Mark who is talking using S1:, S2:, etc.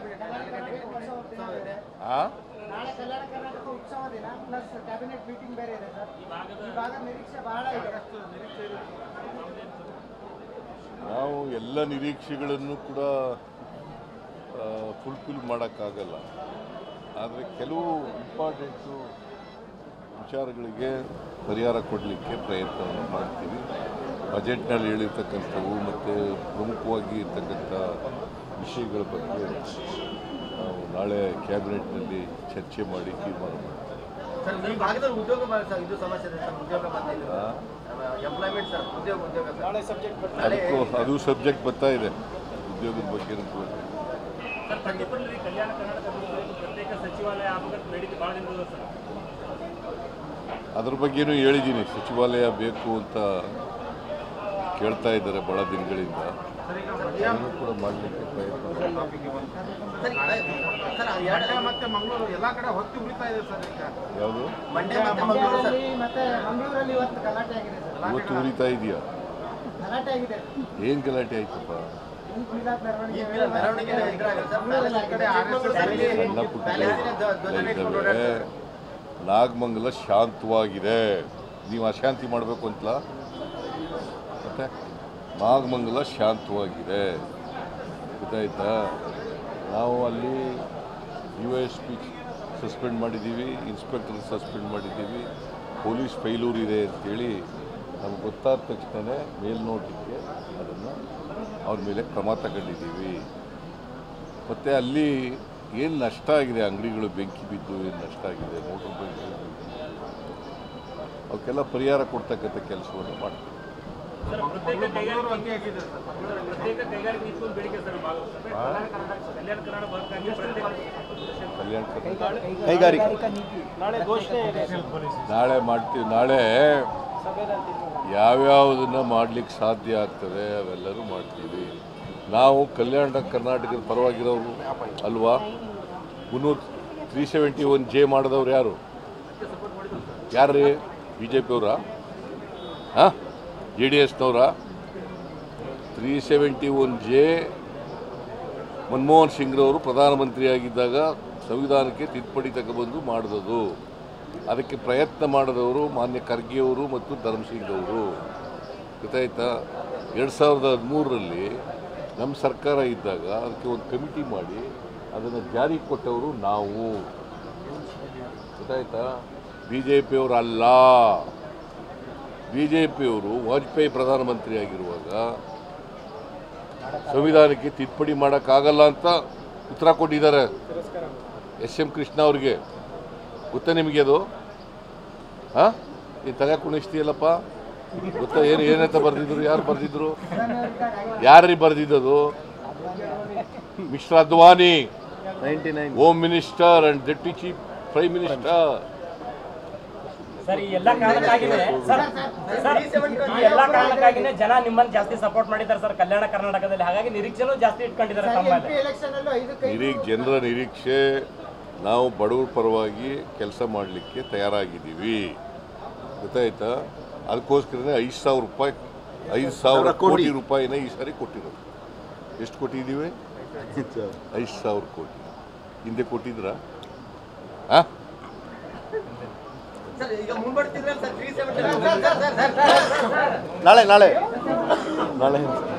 S1: ನಾಳೆ ಕಲ್ಯಾಣ ಕರ್ನಾಟಕ ಉತ್ಸವ ದಿನ ಪ್ಲಸ್ ಕ್ಯಾಬಿನೆಟ್ ಮೀಟಿಂಗ್ ಬೇರೆ ಇದೆ ಸರ್. ಈ ಭಾಗ ನಿರೀಕ್ಷೆ ಬಹಳ ಇದೆ.
S2: ನಾವು ಎಲ್ಲ ನಿರೀಕ್ಷೆಗಳನ್ನು ಕೂಡ ಫುಲ್ಫಿಲ್ ಮಾಡೋಕ್ಕಾಗಲ್ಲ. ಆದರೆ ಕೆಲವು ಇಂಪಾರ್ಟೆಂಟು ವಿಚಾರಗಳಿಗೆ ಪರಿಹಾರ ಕೊಡಲಿಕ್ಕೆ ಪ್ರಯತ್ನವನ್ನು ಮಾಡ್ತೀವಿ. ಬಜೆಟ್ನಲ್ಲಿ ಹೇಳಿರ್ತಕ್ಕಂಥವು ಮತ್ತು ಪ್ರಮುಖವಾಗಿ ಇರ್ತಕ್ಕಂಥ ವಿಷಯಗಳ ಬಗ್ಗೆ ನಾವು ನಾಳೆ ಕ್ಯಾಬಿನೆಟ್ನಲ್ಲಿ ಚರ್ಚೆ ಮಾಡಿ ತೀರ್ಮಾನ ಮಾಡ್ತೀವಿ. ಅದು ಸಬ್ಜೆಕ್ಟ್ ಬರ್ತಾ ಇದೆ ಉದ್ಯೋಗದ ಬಗ್ಗೆ. ಅದ್ರ ಬಗ್ಗೆನೂ ಹೇಳಿದ್ದೀನಿ. ಸಚಿವಾಲಯ ಬೇಕು ಅಂತ ಕೇಳ್ತಾ ಇದ್ದಾರೆ ಭಾಳ ದಿನಗಳಿಂದ. ಅದನ್ನು ಕೂಡ ಮಾಡಲಿಕ್ಕೆ ಪ್ರಯತ್ನ. ಯಾವುದು ಇವತ್ತು ಉರಿತಾ ಇದೆಯಾ? ಏನು ಗಲಾಟೆ ಆಯ್ತಪ್ಪ? ಸಣ್ಣ ಪುಟ್ಟ ಇದ್ದಾವೆ. ನಾಗಮಂಗಲ ಶಾಂತವಾಗಿದೆ. ನೀವು ಅಶಾಂತಿ ಮಾಡಬೇಕು ಅಂತಲ್ಲ. ಮತ್ತೆ ನಾಗಮಂಗಲ ಶಾಂತವಾಗಿದೆ, ಗೊತ್ತಾಯ್ತಾ? ನಾವು ಅಲ್ಲಿ USP ಸಸ್ಪೆಂಡ್ ಮಾಡಿದ್ದೀವಿ, ಇನ್ಸ್ಪೆಕ್ಟರ್ ಸಸ್ಪೆಂಡ್ ಮಾಡಿದ್ದೀವಿ. ಪೊಲೀಸ್ ಫೈಲೂರ್ ಇದೆ ಅಂತೇಳಿ ನಮ್ಗೆ ಗೊತ್ತಾದ ತಕ್ಷಣ ಮೇಲ್ನೋಟಕ್ಕೆ ಅದನ್ನು ಅವ್ರ ಮೇಲೆ ಕ್ರಮ ತಗೊಂಡಿದ್ದೀವಿ. ಮತ್ತು ಅಲ್ಲಿ ಏನು ನಷ್ಟ ಆಗಿದೆ, ಅಂಗಡಿಗಳು ಬೆಂಕಿ ಬಿದ್ದು ಏನು ನಷ್ಟ ಆಗಿದೆ, ಮೋಟರ್ ಬೈಕ್, ಅವಕ್ಕೆಲ್ಲ ಪರಿಹಾರ ಕೊಡ್ತಕ್ಕಂಥ ಕೆಲಸವನ್ನು ಮಾಡ್ತೀವಿ. ನಾಳೆ ಮಾಡ್ತೀವಿ. ನಾಳೆ ಯಾವ್ಯಾವುದನ್ನು ಮಾಡಲಿಕ್ಕೆ ಸಾಧ್ಯ ಆಗ್ತದೆ ಅವೆಲ್ಲರೂ ಮಾಡ್ತೀವಿ. ನಾವು ಕಲ್ಯಾಣ ಕರ್ನಾಟಕದ ಪರವಾಗಿರೋರು ಅಲ್ವಾ? 371J ಮಾಡಿದವ್ರು ಯಾರು? ಯಾರ್ರೀ? BJP ಅವರ? JDSನವರ? 371J ಮನಮೋಹನ್ ಸಿಂಗ್ರವರು ಪ್ರಧಾನಮಂತ್ರಿಯಾಗಿದ್ದಾಗ ಸಂವಿಧಾನಕ್ಕೆ ತಿದ್ದುಪಡಿ ತಗೊಬಂದು ಮಾಡಿದದು. ಅದಕ್ಕೆ ಪ್ರಯತ್ನ ಮಾಡಿದವರು ಮಾನ್ಯ ಖರ್ಗೆಯವರು ಮತ್ತು ಧರ್ಮಸಿಂಗ್ ಅವರು, ಗೊತ್ತಾಯ್ತಾ? 2013ರಲ್ಲಿ ನಮ್ಮ ಸರ್ಕಾರ ಇದ್ದಾಗ ಅದಕ್ಕೆ ಒಂದು ಕಮಿಟಿ ಮಾಡಿ ಅದನ್ನು ಜಾರಿ ಕೊಟ್ಟವರು ನಾವು, ಗೊತ್ತಾಯ್ತಾ? BJPಯವರು ಅಲ್ಲ. BJPಯವರು ವಾಜಪೇಯಿ ಪ್ರಧಾನಮಂತ್ರಿ ಆಗಿರುವಾಗ ಸಂವಿಧಾನಕ್ಕೆ ತಿದ್ದುಪಡಿ ಮಾಡೋಕ್ಕಾಗಲ್ಲ ಅಂತ ಉತ್ತರ ಕೊಟ್ಟಿದ್ದಾರೆ SM ಕೃಷ್ಣ ಅವ್ರಿಗೆ. ಗೊತ್ತಾ ನಿಮಗೆ ಅದು? ನೀನು ತಲೆ ಕುಣಿಸ್ತೀಯಲ್ಲಪ್ಪ, ಗೊತ್ತಾ? ಏನಂತ ಬರೆದಿದ್ರು? ಯಾರು ಬರೆದಿದ್ರು? ಯಾರು ಬರೆದಿದ್ದದು? Mister Advani, home minister and deputy chief prime minister.
S3: Sir, ಈ ಎಲ್ಲ ಕಾರಣಕ್ಕಾಗಿನೇ ಜನ ನಿಮ್ಮನ್ನು ಜಾಸ್ತಿ ಸಪೋರ್ಟ್ ಮಾಡಿದ್ದಾರೆ ಸರ್ ಕಲ್ಯಾಣ ಕರ್ನಾಟಕದಲ್ಲಿ. ಹಾಗಾಗಿ ನಿರೀಕ್ಷೆನೂ ಜಾಸ್ತಿ ಇಟ್ಕೊಂಡಿದ್ದಾರೆ.
S2: ಜನರ ನಿರೀಕ್ಷೆ, ನಾವು ಬಡವರ ಪರವಾಗಿ ಕೆಲಸ ಮಾಡಲಿಕ್ಕೆ ತಯಾರಾಗಿದ್ದೀವಿ, ಗೊತ್ತಾಯ್ತಾ? ಅದಕ್ಕೋಸ್ಕರನೇ 5,000 ಕೋಟಿ ರೂಪಾಯಿನ ಈ ಸಾರಿ ಕೊಟ್ಟಿರೋದು. ಎಷ್ಟು ಕೊಟ್ಟಿದ್ದೀವಿ? 5,000 ಕೋಟಿ. ಹಿಂದೆ ಕೊಟ್ಟಿದ್ರಾ?
S4: ನಾಳೆ